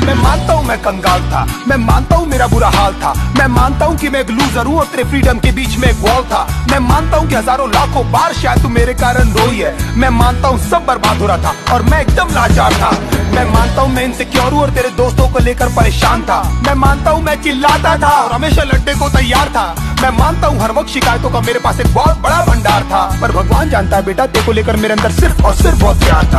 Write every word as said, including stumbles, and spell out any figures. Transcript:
मैं मानता हूँ मैं कंगाल था, मैं मानता हूँ मेरा बुरा हाल था, मैं मानता हूँ कि मैं एक लूजर हूँ और तेरे फ्रीडम के बीच में एक वॉल था। मैं मानता हूँ कि हजारों लाखों बार शायद तू मेरे कारण रोई है। मैं मानता हूँ सब बर्बाद हो रहा था और मैं एकदम लाचार था। मैं मानता हूँ मैं इनसिक्योर हूँ और तेरे दोस्तों को लेकर परेशान था। मैं मानता हूँ मैं चिल्लाता था और हमेशा लड़ने को तैयार था। मैं मानता हूँ हर वक्त शिकायतों का मेरे पास एक बहुत बड़ा भंडार था, पर भगवान जानता है बेटा तेरे को लेकर मेरे अंदर सिर्फ और सिर्फ बहुत प्यार था।